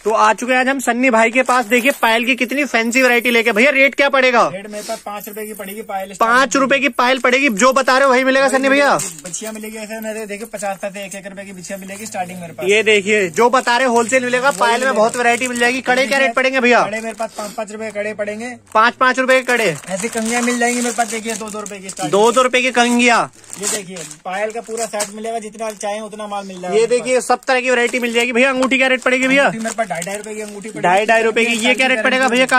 तो आ चुके हैं आज हम सन्नी भाई के पास। देखिए पायल की कितनी फैंसी वैरायटी लेके। भैया रेट क्या पड़ेगा? रेट मेरे पास 5 रुपए की पड़ेगी पायल। 5 रुपए की पायल पड़ेगी। जो बता रहे हो वही मिलेगा सन्नी भैया? बिछिया मिलेगी ऐसे मेरे देखिए 50 से 1 रुपए की बिछिया मिलेगी स्टार्टिंग मेरे पास। ये देखिए जो बता रहे होलसेल मिलेगा। पायल में बहुत वैरायटी मिल जाएगी। कड़े क्या रेट पड़ेंगे भैया? कड़े मेरे पास 5-5 रुपए कड़े पड़ेंगे। 5-5 रुपए के कड़े। ऐसी कंगियां मिल जाएंगी मेरे पास। देखिए 2-2 रुपए की। 2-2 रुपए की कंगिया। ये देखिए पायल का पूरा सेट मिलेगा। जितना चाहे उतना माल मिल जाएगा। ये देखिए सब तरह की वैरायटी मिल जाएगी। भैया अंगूठी क्या रेट पड़ेगी भैया? मेरे पास 2.5 रुपए की अंगूठी। 2.5 रुपए की। ये क्या रेट पड़ेगा भैया?